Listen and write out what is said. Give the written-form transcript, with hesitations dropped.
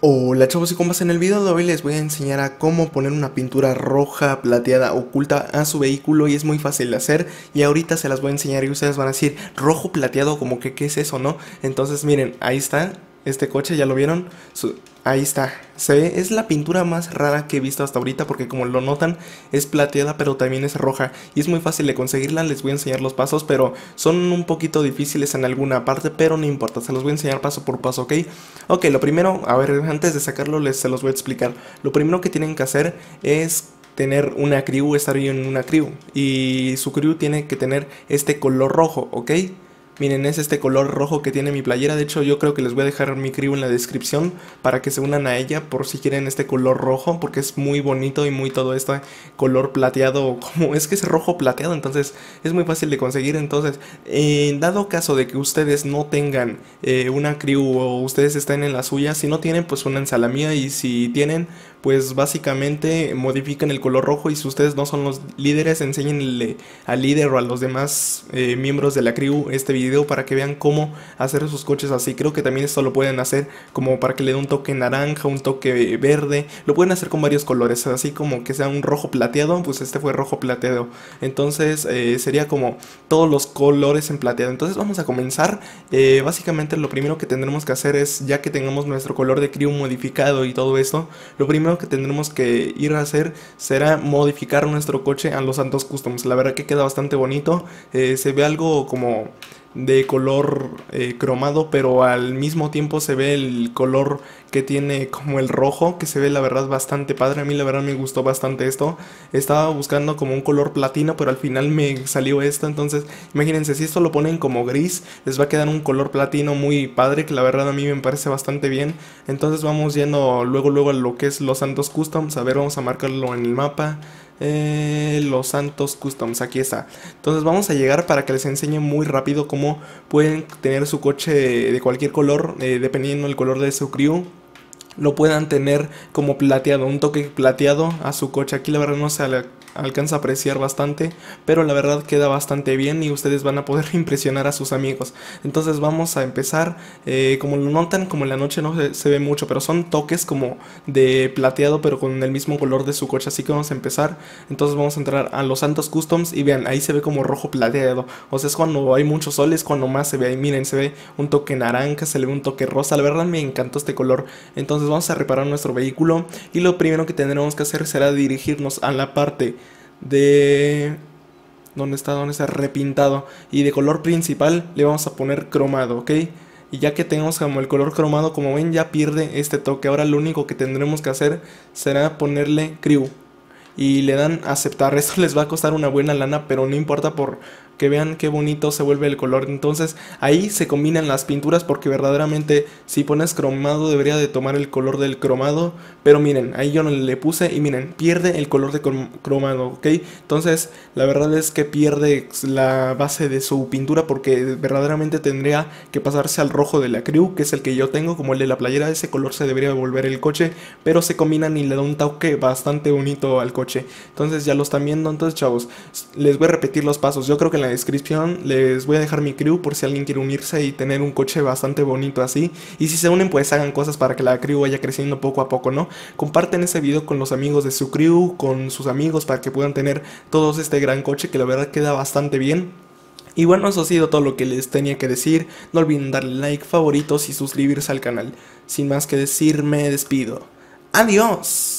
Hola chavos y compas, en el video de hoy les voy a enseñar a cómo poner una pintura roja plateada oculta a su vehículo y es muy fácil de hacer y ahorita se las voy a enseñar y ustedes van a decir rojo plateado como que qué es eso, ¿no? Entonces miren, ahí está, este coche ya lo vieron, ahí está, se ve, es la pintura más rara que he visto hasta ahorita porque como lo notan es plateada pero también es roja y es muy fácil de conseguirla. Les voy a enseñar los pasos pero son un poquito difíciles en alguna parte, pero no importa, se los voy a enseñar paso por paso, ¿ok? Ok, lo primero, a ver, antes de sacarlo se los voy a explicar. Lo primero que tienen que hacer es tener una crew, estar en una crew y su crew tiene que tener este color rojo, ¿ok? Miren, es este color rojo que tiene mi playera. De hecho, yo creo que les voy a dejar mi crew en la descripción para que se unan a ella por si quieren este color rojo, porque es muy bonito y muy todo este color plateado, como es que es rojo plateado, entonces es muy fácil de conseguir. Entonces, en dado caso de que ustedes no tengan una crew o ustedes estén en la suya, si no tienen, pues únanse a la mía, y si tienen, pues básicamente modifican el color rojo, y si ustedes no son los líderes, enséñenle al líder o a los demás miembros de la crew este video para que vean cómo hacer sus coches así. Creo que también esto lo pueden hacer como para que le dé un toque naranja, un toque verde, lo pueden hacer con varios colores, así como que sea un rojo plateado, pues este fue rojo plateado, entonces sería como todos los colores en plateado. Entonces vamos a comenzar. Básicamente lo primero que tendremos que hacer es, ya que tengamos nuestro color de crew modificado y todo esto, lo primero que tendremos que ir a hacer será modificar nuestro coche a los Santos Customs. La verdad que queda bastante bonito, se ve algo como de color cromado, pero al mismo tiempo se ve el color que tiene como el rojo, que se ve la verdad bastante padre. A mí la verdad me gustó bastante esto. Estaba buscando como un color platino, pero al final me salió esto. Entonces imagínense, si esto lo ponen como gris, les va a quedar un color platino muy padre, que la verdad a mí me parece bastante bien. Entonces vamos yendo luego a lo que es los Santos Customs. A ver, vamos a marcarlo en el mapa. Los Santos Customs, aquí está. Entonces vamos a llegar para que les enseñe muy rápido cómo pueden tener su coche de cualquier color, dependiendo del color de su crew. Lo puedan tener como plateado, un toque plateado a su coche. Aquí la verdad no se alcanza a apreciar bastante, pero la verdad queda bastante bien y ustedes van a poder impresionar a sus amigos. Entonces vamos a empezar. Como lo notan, como en la noche no se ve mucho, pero son toques como de plateado pero con el mismo color de su coche, así que vamos a empezar. Entonces vamos a entrar a los Santos Customs y vean, ahí se ve como rojo plateado, o sea es cuando hay mucho sol, es cuando más se ve. Ahí miren, se ve un toque naranja, se le ve un toque rosa, la verdad me encantó este color. Entonces vamos a reparar nuestro vehículo y lo primero que tendremos que hacer será dirigirnos a la parte de... ¿Dónde está? Repintado. Y de color principal le vamos a poner cromado, ¿ok? Y ya que tengamos como el color cromado, como ven, ya pierde este toque. Ahora lo único que tendremos que hacer será ponerle crew y le dan a aceptar. Esto les va a costar una buena lana, pero no importa, por que vean qué bonito se vuelve el color. Entonces ahí se combinan las pinturas, porque verdaderamente si pones cromado debería de tomar el color del cromado, pero miren, ahí yo no le puse y miren, pierde el color de cromado, ¿ok? Entonces la verdad es que pierde la base de su pintura, porque verdaderamente tendría que pasarse al rojo de la crew, que es el que yo tengo, como el de la playera. Ese color se debería volver el coche, pero se combinan y le da un toque bastante bonito al coche. Entonces ya lo están viendo. Entonces chavos, les voy a repetir los pasos. Yo creo que en la descripción les voy a dejar mi crew por si alguien quiere unirse y tener un coche bastante bonito así. Y si se unen, pues hagan cosas para que la crew vaya creciendo poco a poco, ¿no? Comparten ese video con los amigos de su crew, con sus amigos, para que puedan tener todos este gran coche que la verdad queda bastante bien. Y bueno, eso ha sido todo lo que les tenía que decir. No olviden darle like, favoritos y suscribirse al canal. Sin más que decir, me despido. ¡Adiós!